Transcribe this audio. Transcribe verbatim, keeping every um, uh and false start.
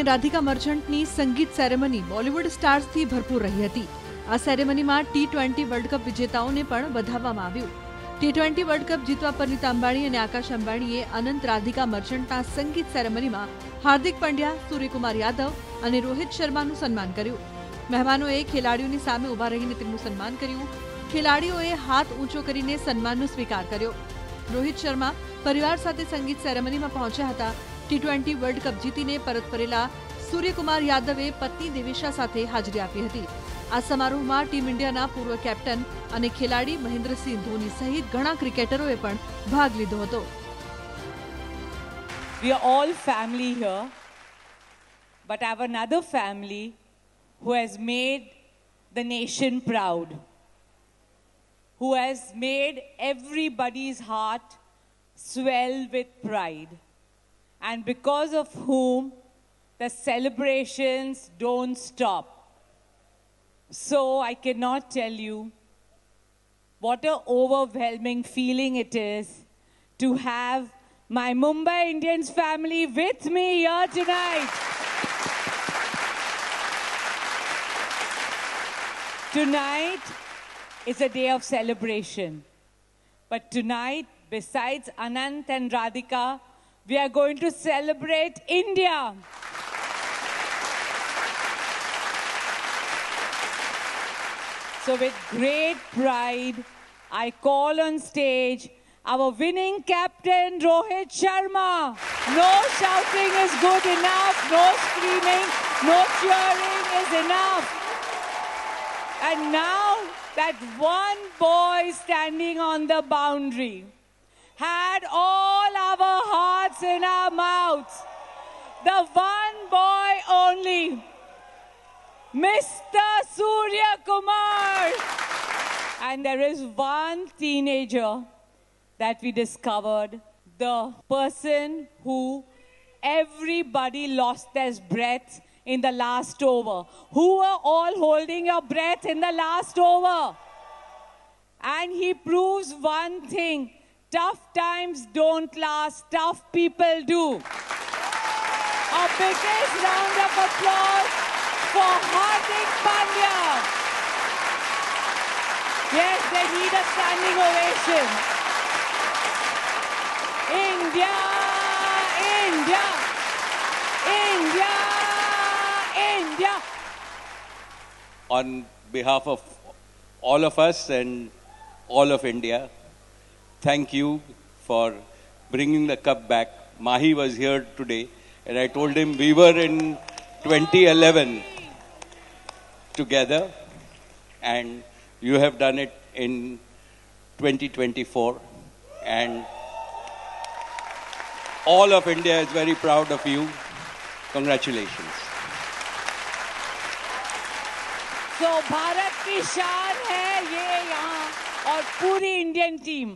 રાધિકા મર્ચન્ટની સંગીત સેરેમની બોલિવૂડ સ્ટાર્સથી ભરપૂર રહી હતી। આ સેરેમનીમાં ટી ટ્વેન્ટી વર્લ્ડ કપ વિજેતાઓને પણ વધાવવામાં આવ્યું। ટી ટ્વેન્ટી વર્લ્ડ કપ જીતવા પરિણીતા અંબાણી અને આકાશ અંબાણીએ અનંત રાધિકા મર્ચન્ટના સંગીત સેરેમનીમાં હાર્દિક પંડ્યા, સૂર્યકુમાર યાદવ અને રોહિત શર્માનું સન્માન કર્યું। મહેમાનોએ ખેલાડીઓની સામે ઊભા રહીને તેમનું સન્માન કર્યું। ખેલાડીઓએ હાથ ઊંચો કરીને સન્માનનો સ્વીકાર કર્યો। રોહિત શર્મા પરિવાર સાથે સંગીત સેરેમનીમાં પહોંચ્યા હતા। ટી ટ્વેન્ટી વર્લ્ડ કપ જીતીને પરત ફરેલા સૂર્યકુમાર યાદવે પત્ની દેવિશા સાથે હાજરી આપી હતી। આ સમારોહમાં ટીમ ઇન્ડિયાના પૂર્વ કેપ્ટન અને ખેલાડી મહેન્દ્રસિંહ ધોની સહિત ઘણા ક્રિકેટરોએ પણ ભાગ લીધો હતો। We are all family here, but I have another family who has made the nation proud, who has made everybody's heart swell with pride, and because of whom the celebrations don't stop. So I cannot tell you what an overwhelming feeling it is to have my Mumbai Indians family with me here tonight. Tonight is a day of celebration. But tonight, besides Anant and Radhika, we are going to celebrate India. So with great pride, I call on stage our winning captain, Rohit Sharma. No shouting is good enough, no screaming, no cheering is enough. And now that one boy standing on the boundary had all our hearts in our mouths, the one boy only, Mister Surya Kumar. And there is one teenager that we discovered, the person who everybody lost their breath in the last over. Who were all holding your breath in the last over? And he proves one thing, tough times don't last, tough people do. A biggest round of applause for Hardik Pandya. Yes, they need a standing ovation. India, India, India, India. On behalf of all of us and all of India, thank you for bringing the cup back. Mahi was here today and I told him we were in twenty eleven together and you have done it in twenty twenty-four and all of India is very proud of you. Congratulations. So Bharat की शान है ये यहाँ और पूरी Indian team